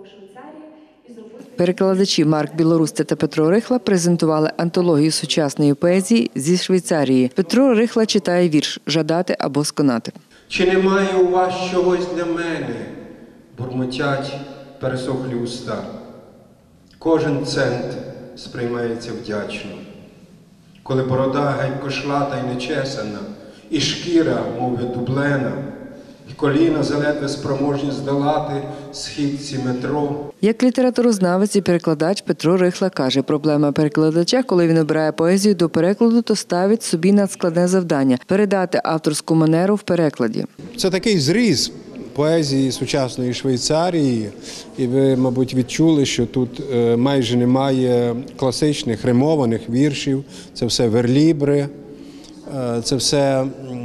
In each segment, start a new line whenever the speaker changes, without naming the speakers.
Перекладачі Марк Білорусця та Петро Рихла презентували антологію сучасної поезії зі Швейцарії. Петро Рихла читає вірш «Жадати або сконати».
Чи немає у вас чогось для мене? Бурмотять пересохлі уста. Кожен цент сприймається вдячно. Коли борода геть кошлата й нечесана, і шкіра, мов від дублена, і коліна заледве спроможні здолати східці метро.
Як літературознавець і перекладач Петро Рихла каже, проблема перекладача, коли він обирає поезію до перекладу, то ставить собі надскладне завдання – передати авторську манеру в перекладі.
Це такий зріз поезії сучасної Швейцарії, і ви, мабуть, відчули, що тут майже немає класичних римованих віршів, це все верлібри, це все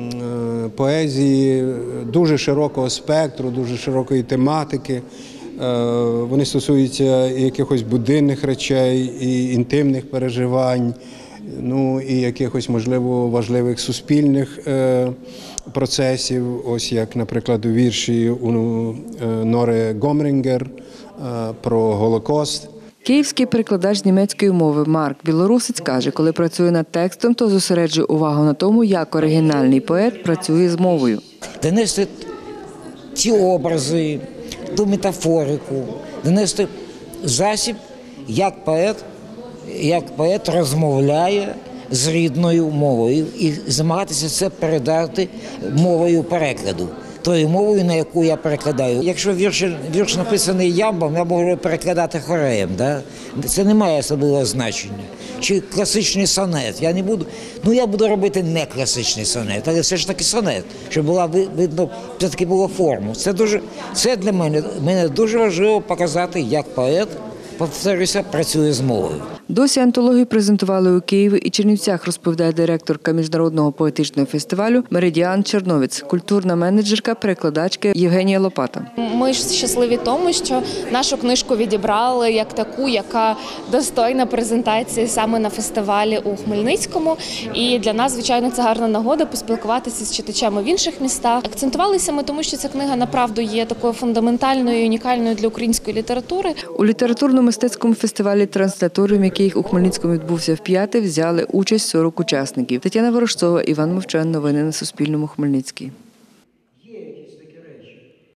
поезії дуже широкого спектру, дуже широкої тематики. Вони стосуються якихось буденних речей, і інтимних переживань, ну і якихось, можливо, важливих суспільних процесів, ось як, наприклад, у вірші у Нори Гомрінгер про Голокост.
Київський перекладач з німецької мови Марк Білорусець каже, коли працює над текстом, то зосереджує увагу на тому, як оригінальний поет працює з мовою.
Донести ті образи, ту метафорику, донести засіб, як поет розмовляє з рідною мовою і намагатися це передати мовою перекладу, тою мовою, на яку я перекладаю. Якщо вірш написаний ямбом, я можу перекладати хореєм. Да? Це не має особливого значення. Чи класичний сонет. Я буду робити не класичний сонет, але все ж таки сонет, щоб була видно, все-таки була форма. Це для мене дуже важливо показати, як поет, повторюся, працює з мовою.
Досі антологію презентували у Києві і Чернівцях, розповідає директорка Міжнародного поетичного фестивалю Меридіан Черновець, культурна менеджерка, перекладачка Євгенія Лопата.
Ми ж щасливі тому, що нашу книжку відібрали як таку, яка достойна презентації саме на фестивалі у Хмельницькому. І для нас, звичайно, це гарна нагода поспілкуватися з читачами в інших містах. Акцентувалися ми тому, що ця книга, направду, є такою фундаментальною і унікальною для української літератури.
У літературно-мистецькому фестивалі «Транслаторіум», який у Хмельницькому відбувся вп'яте, взяли участь 40 учасників. Тетяна Ворожцова, Іван Мовчан. Новини на Суспільному. Хмельницький.